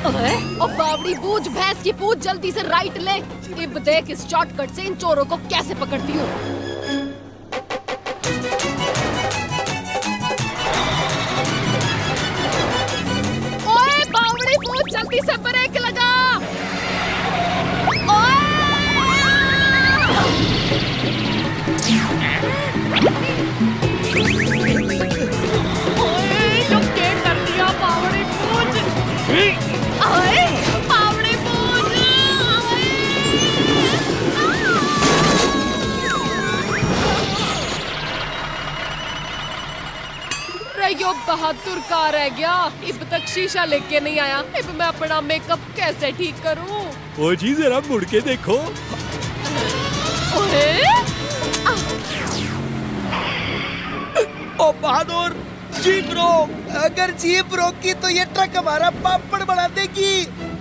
ओ बावड़ी बूझ, भैंस की पूछ, जल्दी से राइट ले। अब देख इस शॉर्टकट से इन चोरों को कैसे पकड़ती हूँ। ओए बावड़ी बूझ, जल्दी से ब्रेक लगा। यो बहादुर कहाँ रह गया? अब तक शीशा लेके नहीं आया। अब मैं अपना मेकअप कैसे ठीक करूं? ओ जी जरा मुड़ के देखो। ओ बहादुर, जीप रोक। अगर जीप रोकी तो ये ट्रक हमारा पापड़ बढ़ा देगी।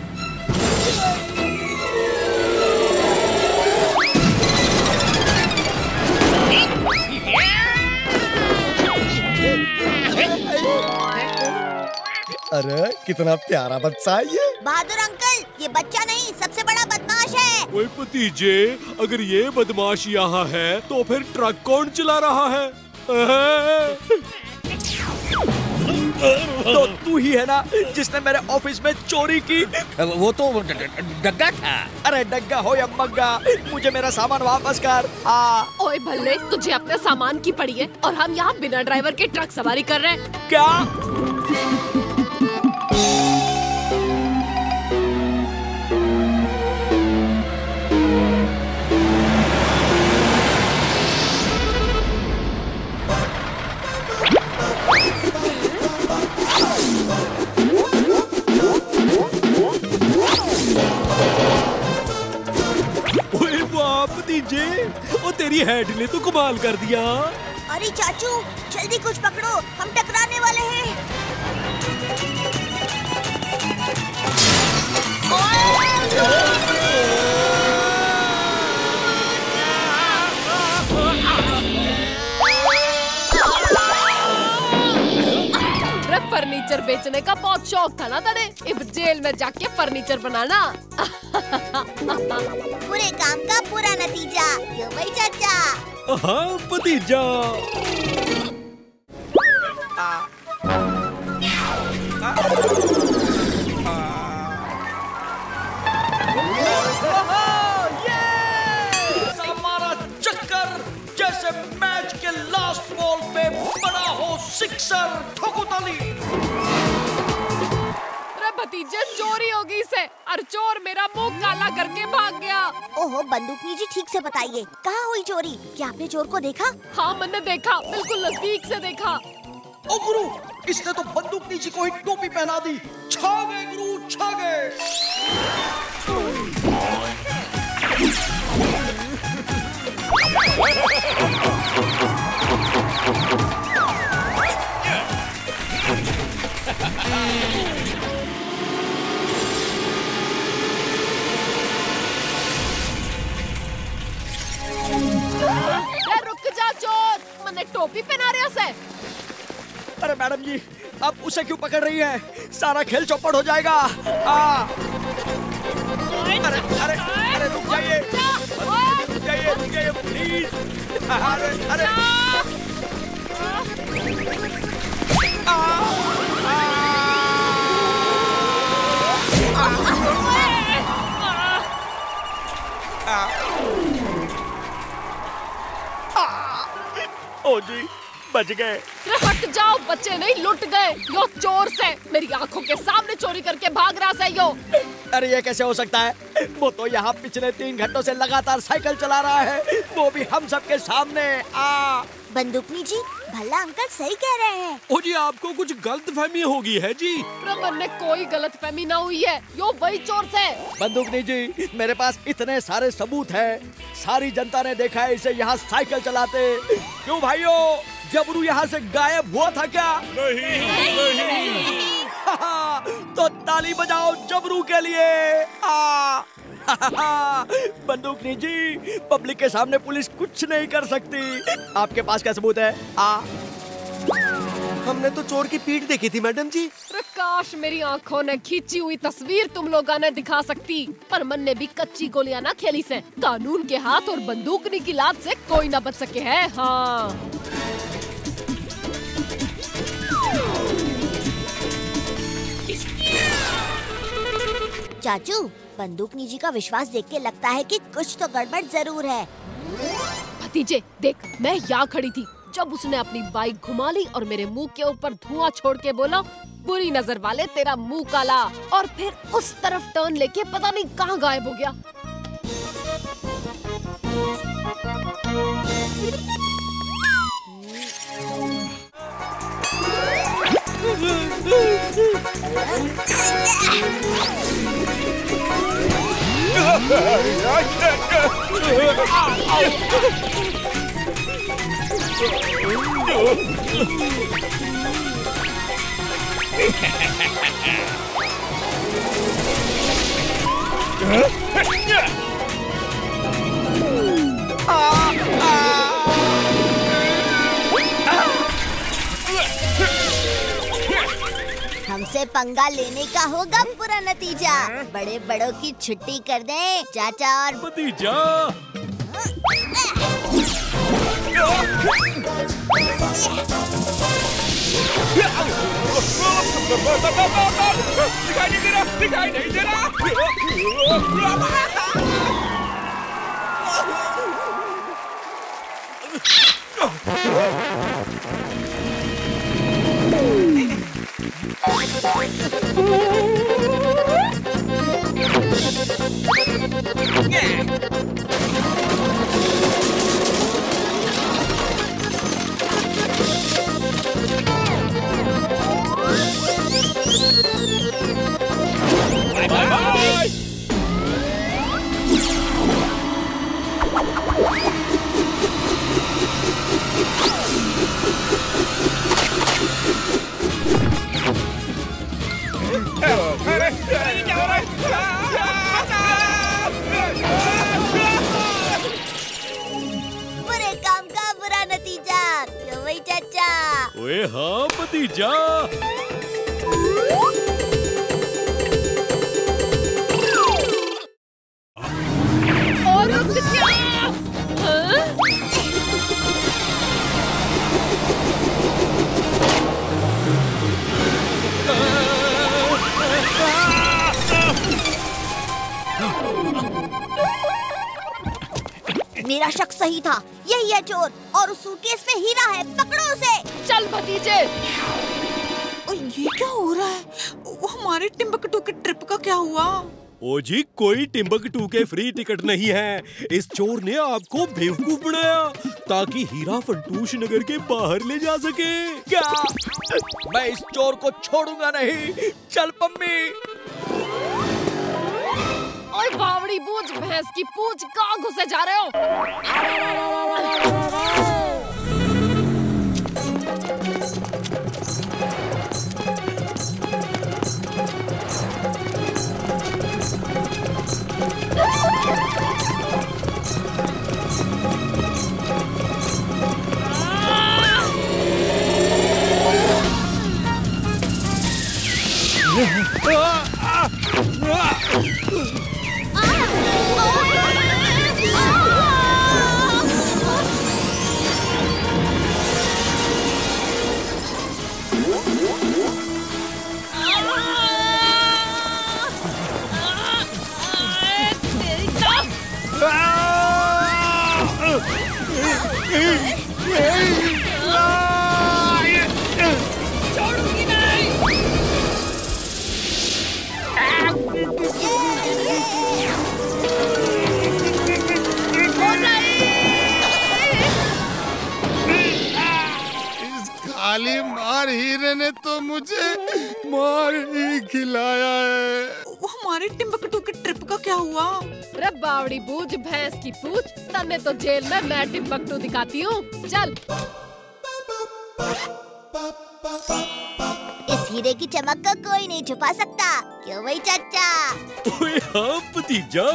अरे कितना प्यारा बच्चा है ये। बहादुर अंकल, ये बच्चा नहीं, सबसे बड़ा बदमाश है। ओए भतीजे, अगर ये बदमाश यहाँ है तो फिर ट्रक कौन चला रहा है? तो तू ही है ना जिसने मेरे ऑफिस में चोरी की? वो तो डग्गा था। अरे डग्गा हो या मग्गा, मुझे मेरा सामान वापस कर। ओए भल्ले, तुझे अपने सामान की पड़ी है और हम यहाँ बिना ड्राइवर के ट्रक सवारी कर रहे हैं। क्या? भतीजे, ओ तेरी हेड ने तो कमाल कर दिया। अरे चाचू, जल्दी कुछ पकड़ो, हम टकराने वाले हैं। फर्नीचर बेचने का बहुत शौक था ना तेरे? अब जेल में जाके फर्नीचर बनाना। पूरे काम का पूरा नतीजा, क्यों भाई चाचा? हाँ भतीजा। हमारा चक्कर जैसे मैच के लास्ट बॉल पे बड़ा हो सिक्सर, ठोको ताली। भतीजे, चोरी हो गई से और चोर मेरा मुंह काला करके भाग गया। ओहो बंदूकनी जी, ठीक से बताइए, कहाँ हुई चोरी? क्या आपने चोर को देखा? हाँ मैंने देखा, बिल्कुल नजदीक से देखा। ओ गुरु, इसने तो बंदूकनी जी को ही टोपी पहना दी। छा गए गुरु, छा गए। रुक जा चोर, मैंने टोपी पहना रहा से। अरे मैडम जी, आप उसे क्यों पकड़ रही हैं? सारा खेल चौपट हो जाएगा। अरे अरे अरे रुक जाइए, रुक जाइए, रुक जाइए प्लीज। अरे अरे ओ जी, बच गए। हट जाओ, बच्चे नहीं लुट गए। यो चोर से मेरी आंखों के सामने चोरी करके भाग रहा है यो। अरे ये कैसे हो सकता है? वो तो यहाँ पिछले 3 घंटों से लगातार साइकिल चला रहा है, वो भी हम सबके सामने। बंदूकनी जी, भला अंकल सही कह रहे हैं। ओ जी, आपको कुछ गलतफहमी होगी है जी। रमन ने कोई गलतफहमी ना हुई है, यो वही चोर से। बंदूकनी जी, मेरे पास इतने सारे सबूत हैं। सारी जनता ने देखा है इसे यहाँ साइकिल चलाते। क्यों भाइयों, जबरू यहाँ से गायब हुआ था क्या? नहीं। तो ताली बजाओ जबरू के लिए। बंदूकनी जी, पब्लिक के सामने पुलिस कुछ नहीं कर सकती। आपके पास क्या सबूत है? हमने तो चोर की पीठ देखी थी मैडम जी। प्रकाश, मेरी आंखों ने खींची हुई तस्वीर तुम लोगों ने दिखा सकती, पर मन ने भी कच्ची गोलियां ना खेली से। कानून के हाथ और बंदूकनी की लात से कोई ना बच सके है। हाँ, चाचू, बंदूकनी जी का विश्वास देख के लगता है कि कुछ तो गड़बड़ जरूर है। भतीजे देख, मैं यहाँ खड़ी थी जब उसने अपनी बाइक घुमा ली और मेरे मुंह के ऊपर धुआं छोड़ के बोला, बुरी नजर वाले तेरा मुंह काला, और फिर उस तरफ टर्न लेके पता नहीं कहाँ गायब हो गया। हमसे पंगा लेने का होगा पूरा नतीजा। बड़े बड़ों की छुट्टी कर दें चाचा और भतीजा। दिखाई नहीं दे रहा। बुरे काम का बुरा नतीजा, क्यों भाई चाचा? ओए हाँ भतीजा। और रुक जा। हाँ? मेरा शक सही था, यही है चोर, और उस सूटकेस में हीरा है, पकड़ो उसे। चल भतीजे। और ये क्या हो रहा है? वो हमारे टिम्बकटू के ट्रिप का क्या हुआ? ओ जी, कोई टिम्बकटू के फ्री टिकट नहीं है। इस चोर ने आपको बेवकूफ बनाया ताकि हीरा फंटूश नगर के बाहर ले जा सके। क्या? मैं इस चोर को छोड़ूंगा नहीं। चल पम्मी। ओए बावड़ी बूझ, भैंस की पूंछ, कहाँ घुसे जा रहे हो? खाली मार हीरे ने तो मुझे मार ही खिलाया है। वो हमारे टिम्बकटू के ट्रिप का क्या हुआ? रे बावड़ी बूझ, भैंस की पूछ, तन्ने तो जेल में मैं टिम्बकटू दिखाती हूँ। चल। इस हीरे की चमक को कोई नहीं छुपा सकता, क्यों भाई चाचा? ओए हाँ भतीजा।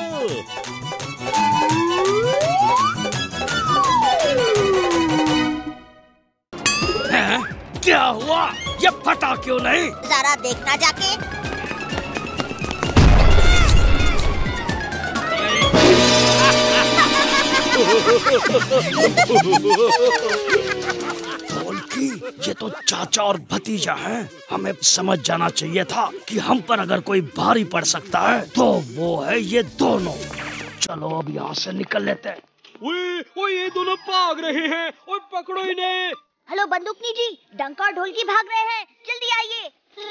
क्या हुआ? ये फटा क्यों नहीं? जरा देखना जाके। ढोलकी, ये तो चाचा और भतीजा हैं। हमें समझ जाना चाहिए था कि हम पर अगर कोई भारी पड़ सकता है तो वो है ये दोनों। चलो अब यहाँ से निकल लेते हैं। ओए ये दोनों भाग रहे हैं, ओए पकड़ो इन्हें। हेलो बंदूकनी जी, डंका और ढोलकी भाग रहे हैं, जल्दी आइए।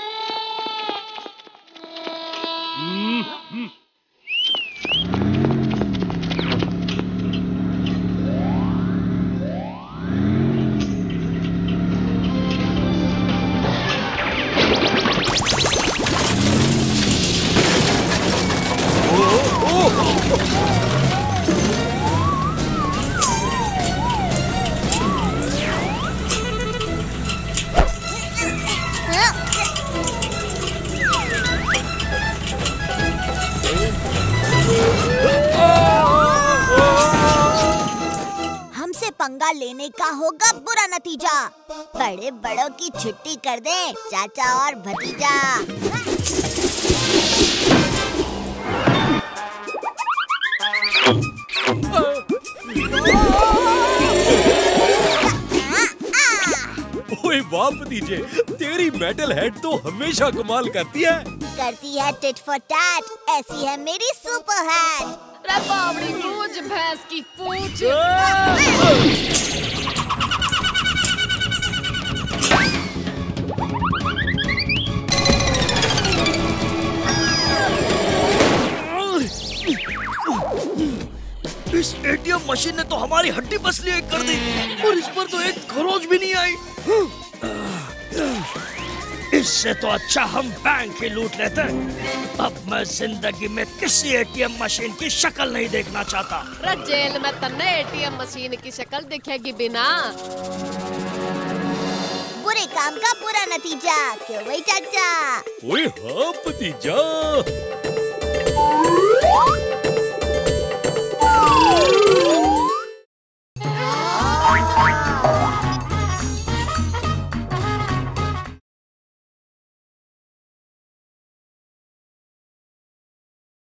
हमसे पंगा लेने का होगा बुरा नतीजा। बड़े बड़ों की छुट्टी कर दें चाचा और भतीजा। ओए वाह भतीजे, तेरी मेटल हेड तो हमेशा कमाल करती है। करती है टिट फॉर टैट, ऐसी है मेरी सुपर हेड। रे बावड़ी पूछ भैंस की पूछ। इस एटीएम मशीन ने तो हमारी हड्डी पसली कर दी और इस पर तो एक खरोच भी नहीं आई। इससे तो अच्छा हम बैंक ही लूट लेते। अब मैं जिंदगी में किसी एटीएम मशीन की शक्ल नहीं देखना चाहता। रे जेल में तन्ने एटीएम मशीन की शक्ल दिखेगी बिना। बुरे काम का बुरा नतीजा, क्यों भाई चाचा? ओए हाँ भतीजा।